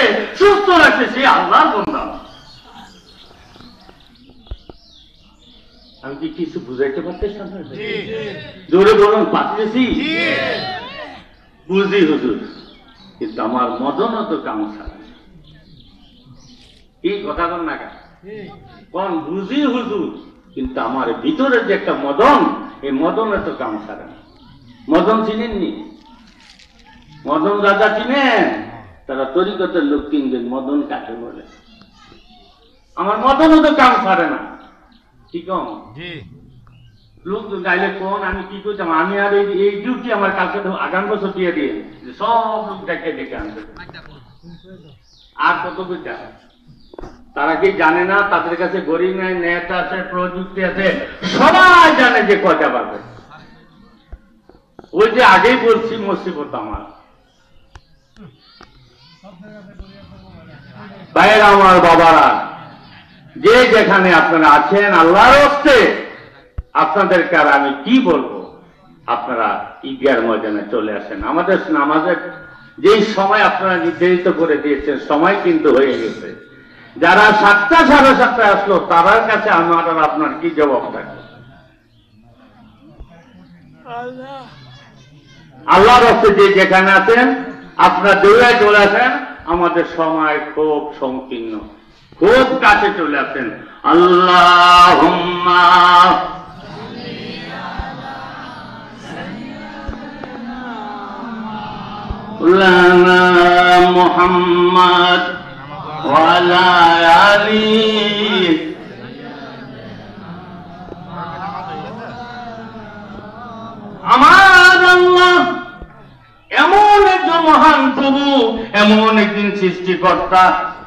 সুস্থ রাখছে সে আল্লাহর বান্দা। আমি কি কিছু বুঝাইতে পারতেছি? জোরে বলুন, পারতেছি? বুঝি হুজুর, কিন্তু আমার মদনও তো কাম ছাড়ে। কি কথা বল না কোন? বুঝি হুজুর, কিন্তু আমার ভিতরে যে একটা মদন, এই মদনে তো কাম ছাড়ে না। মদন চিনেননি? মদন রাজা চিনেন? তারা তরিকতের লোক কিনবেন মদন কাকে বলে। আমার মদনও তো কাম ছাড়ে না। কি কম লোক গাইলে কোন আমি কি করতাম? আমি আর এই ডিউটি আমার কালকে আগাম বছর দিয়ে দিয়ে সব লোক ডেকে ডেকে আনবে। আর কত বুঝতে তারা কি জানে না তাদের কাছে গরিব নাই, নেট আছে, প্রযুক্তি আছে, সবাই জানে যে কয়টা পাবে। ওই যে আগেই বলছি মুসিবত আমার ভাইয়েরা, আমার বাবারা, যে যেখানে আপনারা আছেন, আল্লাহর হস্তে আপনাদেরকে আর আমি কি বলবো, আপনারা ঈদগার ময়দানে চলে আসেন। আমাদের নামাজের যেই সময় আপনারা নির্ধারিত করে দিয়েছেন, সময় কিন্তু হয়ে গেছে। যারা 7টা 7:30 আসলো, তার কাছে আমার আর আপনার কি জবাব থাকবে? আল্লাহর হস্তে যে যেখানে আছেন আপনারা দৌড়ায় চলে আসেন। আমাদের সময় খুব সংকীর্ণ, খুব কাছে চলে আসেন। আল্লাহুম্মা লানা মুহাম্মাদ ওয়া আলা আলি আমার আল্লাহ এমন একজন মহান প্রভু, এমন একদিন সৃষ্টিকর্তা,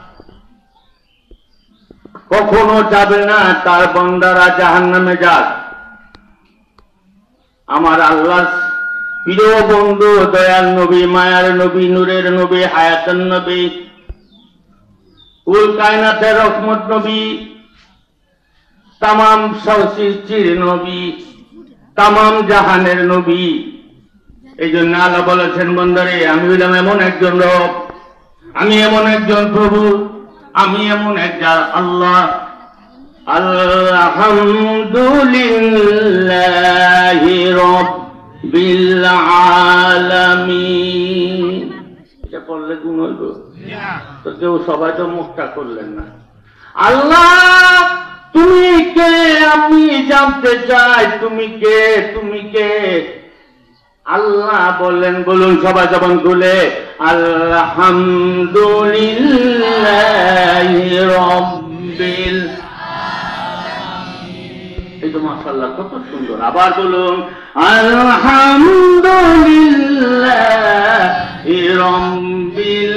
কখনো যাবে না তার বান্দারা জাহান্নামে যাক। আমার আল্লাহ প্রিয় বন্ধু, দয়াল নবী, মায়ার নবী, নূরের নবী, হায়াতুন নবী, কুল কায়নাতের রহমত নবী, তামাম সৃষ্টির নবী, তামাম জাহানের নবী। এই জন্য আল্লাহ বলেছেন, বন্দারে আমি হইলাম এমন একজন রব, আমি এমন একজন প্রভু, আমি এমন একজন আল্লাহ। আলহামদুলিল্লাহি রাব্বিল আলামিন। এটা পড়লে গুণ হইব তো? কেউ সবাই তো মুখটা করলেন না। আল্লাহ তুমি কে? আমি জানতে চাই তুমি কে, তুমি কে? আল্লাহ বললেন, বলুন সবাই জবান খুলে, আলহামদুলিল্লাহি রাব্বিল আলামিন। এই তো মাশাআল্লাহ, কত সুন্দর। আবার বলুন, আলহামদুলিল্লাহি রাব্বিল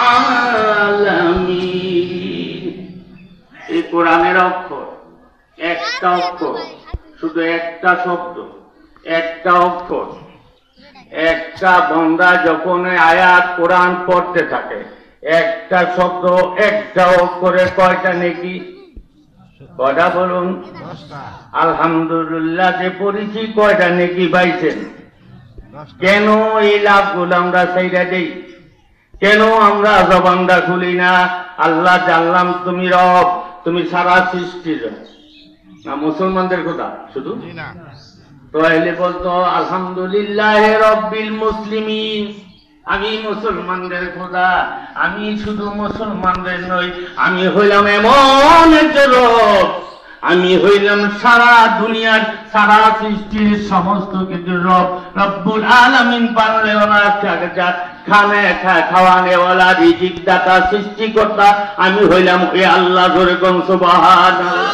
আলামিন। এই কোরআনের অক্ষর, একটা অক্ষর, শুধু একটা শব্দ, একটা অক্ষর। একটা বান্দা যখন আয়াত কোরআন পড়তে থাকে, একটা শব্দ, একটা অক্ষরে কয়টা নেকি? কয়টা বলুন? আলহামদুলিল্লাহ যে পড়েছি, কয়টা নেকি পাইছেন? কেন এই লাভগুলো আমরা সেইটা দেই? কেন আমরা জবানটা খুলি না? আল্লাহ জানলাম তুমি রব, তুমি সারা সৃষ্টির না। মুসলমানদের কথা শুধু তাহলে বলতো আলহামদুলিল্লাহ রব্বিল মুসলিমিন, আমি মুসলমানদের খোদা। আমি শুধু মুসলমানদের নই, আমি হইলাম এমন একজন রব, আমি হইলাম সারা দুনিয়ার, সারা সৃষ্টির সমস্ত কিছু রব, রব্বুল আলামিন। পারলে ওনার খানে খাওয়ানেওয়ালা, রিজিক দাতা, সৃষ্টিকর্তা আমি হইলাম ওই আল্লাহ। ধরে কোন সুবহানাল্লাহ।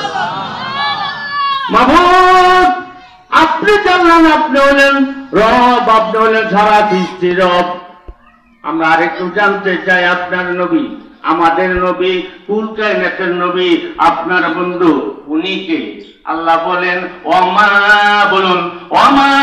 মাবুদ আপনি জানলেন, আপনি হলেন রব, আপনি হলেন সারা সৃষ্টির রব। আমরা আরেকটু জানতে চাই, আপনার নবী, আমাদের নবী, কুল কায়নাতের নবী, আপনার বন্ধু, উনি কে? আল্লাহ বলেন, ওমা, বলুন, ওমা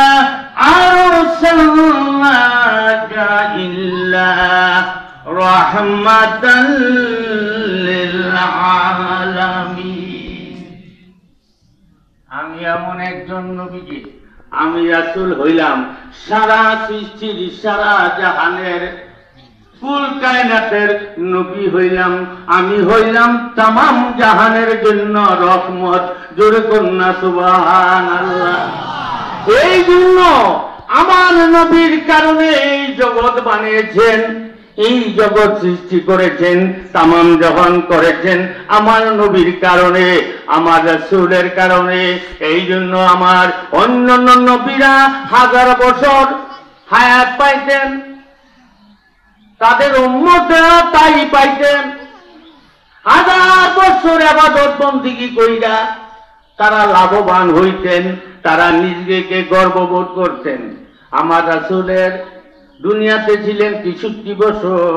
আরসালনাকা ইল্লা রাহমাতাল লিল আলামিন। আমি এমন একজন নবীকে, আমি রাসূল হইলাম সারা সৃষ্টির, সারা জাহানের কুল কায়নাতের নবী হইলাম, আমি হইলাম তামাম জাহানের জন্য রহমত। জোরে কন্যা সুবহানাল্লাহ। এই জন্য আমার নবীর কারণে এই জগৎ বানিয়েছেন, এই জগৎ সৃষ্টি করেছেন, তামাম জাহান করেছেন আমার নবীর কারণে, আমার রাসূলের কারণে। এই জন্য আমার অন্যান্য নবীরা 1000 বছর হায়াত পাইতেন, তাদের উম্মতেরা তাই পাইতেন। 1000 বছর ইবাদত বন্দেগী কইরা তারা লাভবান হইতেন, তারা নিজেকে গর্ববোধ করতেন। আমার রাসূলের দুনিয়াতে ছিলেন 63 বছর,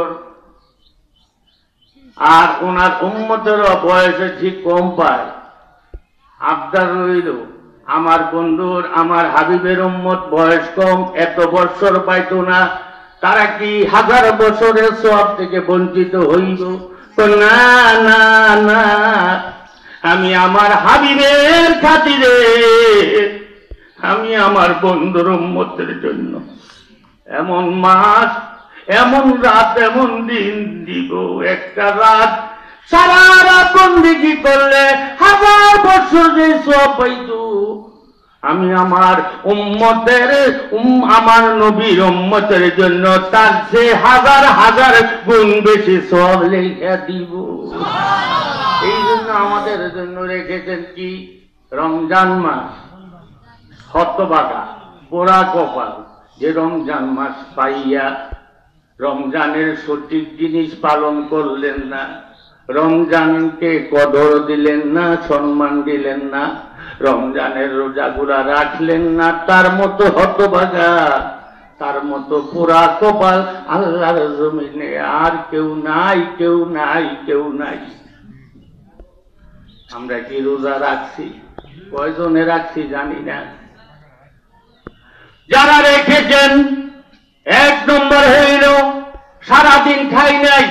আর ওনার উম্মতের বয়স ঠিক কম পায়। আবদার রইল আমার বন্ধুর, আমার হাবিবের উম্মত বয়স কম, এত বছর পাইতো না, তারা কি 1000 বছরের সওয়াব থেকে বঞ্চিত হইব? না না না, আমি আমার হাবিবের খাতিরে, আমি আমার বন্ধুর উম্মতের জন্য এমন মাস, এমন রাত, এমন দিন দিব, একটা রাত সারা রাত বন্দেগী করলে 1000 বছর যে সওয়াব পাইতো, আমি আমার উম্মতের আমার নবীর উম্মতের জন্য তার যে 1000 গুণ বেশি সওয়াব লেখা দিব। এই জন্য আমাদের জন্য রেখেছেন কি? রমজান মাস। হতভাগা, পোড়া কপাল যে রমজান মাস পাইয়া রমজানের সঠিক জিনিস পালন করলেন না, রমজানকে কদর দিলেন না, সম্মান দিলেন না, রমজানের রোজাগুলা রাখলেন না, তার মতো হতভাগা, তার মতো পোড়া কপাল আল্লাহর জমিনে আর কেউ নাই, কেউ নাই, কেউ নাই। আমরা কি রোজা রাখছি? কয়জনে রাখছি জানি না। যারা রেখেছেন 1 নম্বর হইল সারাদিন খাই নাই,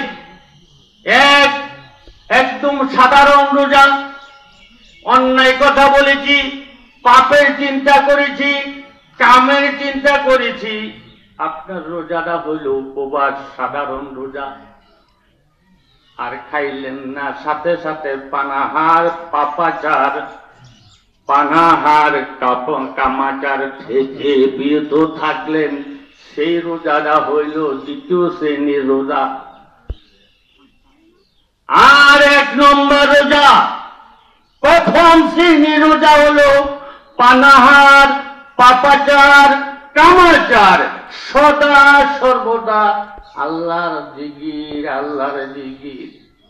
একদম সাধারণ রোজা। অন্যায় কথা বলেছি, পাপের চিন্তা করেছি, কামের চিন্তা করেছি, আপনার রোজাটা হইল উপবাস, সাধারণ রোজা। আর খাইলেন না, সাথে সাথে পানাহার, পাপাচার, পানাহার কামাচার থেকে বিরত থাকলেন, সেই রোজাটা হইল 2য় শ্রেণীর রোজা। আর 1 নম্বর রোজা, 1ম শ্রেণীর রোজা হলো পানাহার, পাপাচার, কামাচার, সদা সর্বদা আল্লাহর জিকির, আল্লাহর জিকির।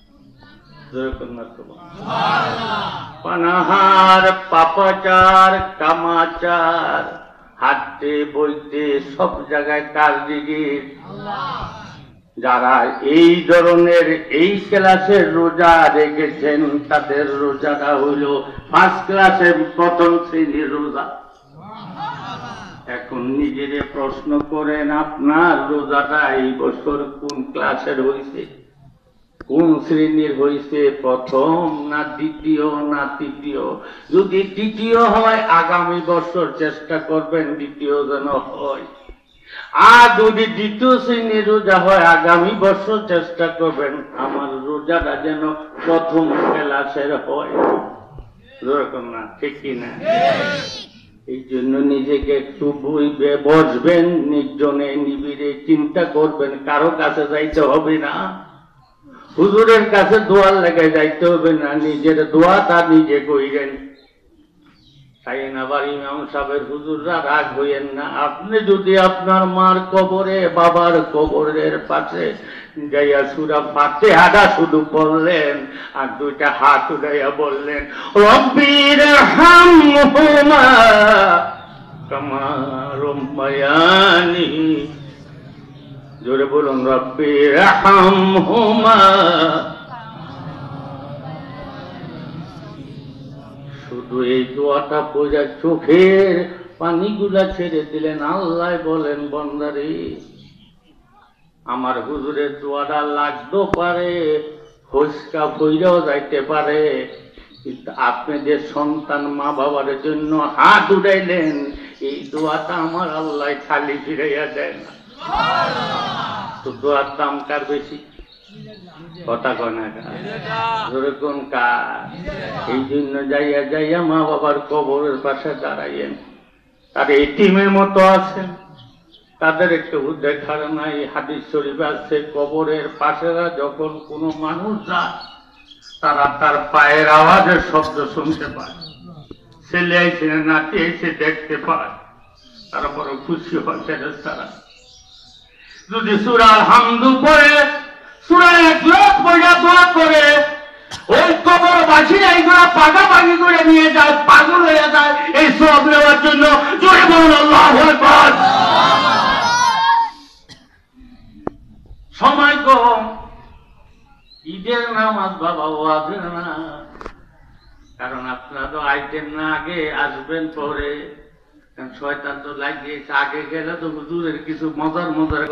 পানাহার, পাপাচার, কামাচার, হাঁটতে বইতে সব জায়গায় কার জিকির? যারা এই ধরনের এই ক্লাসের রোজা রেখেছেন তাদের রোজাটা হইল 1st ক্লাসের 1ম শ্রেণীর রোজা। এখন নিজেরে প্রশ্ন করেন, আপনার রোজাটা এই বছর কোন ক্লাসের হয়েছে, কোন শ্রেণীর হয়েছে? 1ম না 2য় না 3য়? যদি 3য় হয় আগামী বছর চেষ্টা করবেন 2য় যেন হয়, আর যদি 2য় শ্রেণীর রোজা হয় আগামী বছর চেষ্টা করবেন আমার রোজাটা যেন 1ম ক্লাসের হয়। না ঠিক কিনা? এই জন্য নিজেকে একটু বসবেন, নির্জনে নিবিড়ে চিন্তা করবেন, কারো কাছে যাইতে হবে না, হুজুরের কাছে দোয়ার লেগে যাইতে হবে না, নিজের দোয়াটা নিজে কইরেন। তাই না? আবার ইমাম সাহেবের হুজুররা রাগ হইয়েন না। আপনি যদি আপনার মার কবরে, বাবার কবরের পাশে যাইয়া সূরা ফাতিহাটা শুধু পড়লেন আর 2টা হাত উঠাইয়া বললেন রব্বির হামহুমা কামা রাব্বায়ানি, জোরে বলুন রব্বির হামহুমা। শুধু এই দোয়াটা পড়ে চোখের পানিগুলা ছেড়ে দিলেন। আল্লাহ বলেন বান্দারে, আমার হুজুরের দোয়াটা লাগতো পারে, ফসকা পইরাও যাইতে পারে, কিন্তু আপনি যে সন্তান মা বাবার জন্য হাত উঠাইলেন, এই দোয়াটা আমার আল্লাহ খালি ফিরাইয়া দেয় না। তো দোয়ার দাম কার বেশি? কথা কয় না যেরকম কার? এই জন্য যাইয়া যাইয়া মা বাবার কবরের পাশে দাঁড়াইয়েন। আর এই টিমের মতো আছেন, তাদের একটু দেখার নাই। হাদিস শরীফ আছে, কবরের পাশেরা যখন কোনো মানুষ যায়, তারা তার পায়ের আওয়াজের শব্দ শুনতে পায়। ছেলে এসে নাতি এসে দেখতে পায়, তারা বড় খুশি হয়। তারা যদি সূরা আল-হামদ পড়ে, সূরা ইখলাস পড়ে দোয়া করে, ওই কবরবাসীরা এইগুলা পাকাপাকি করে নিয়ে যায়, পাগল হয়ে যায় এই সওয়াব নেওয়ার জন্য। জোরে বলুন আল্লাহু আকবার। সময় কম, ঈদের নামাজ বাবা ওয়াজের না, কারণ আপনারা তো আইতেন না, আগে আসবেন পরে। শয়তান তো লাগিয়েছে, আগে গেলে তো হুজুরের কিছু মজার মজার